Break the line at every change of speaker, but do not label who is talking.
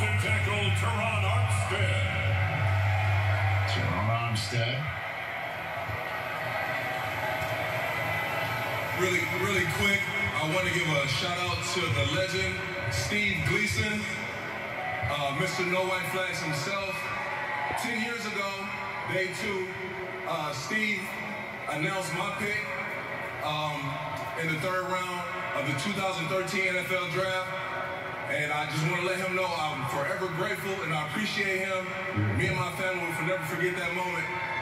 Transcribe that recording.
Offensive tackle, Teron Armstead.
Teron Armstead.
Really quick, I want to give a shout out to the legend, Steve Gleason, Mr. No White Flags himself. 10 years ago, day 2, Steve announced my pick in the 3rd round of the 2013 NFL Draft. And I just want to let him know I'm forever grateful and I appreciate him. Me and my family will never forget that moment.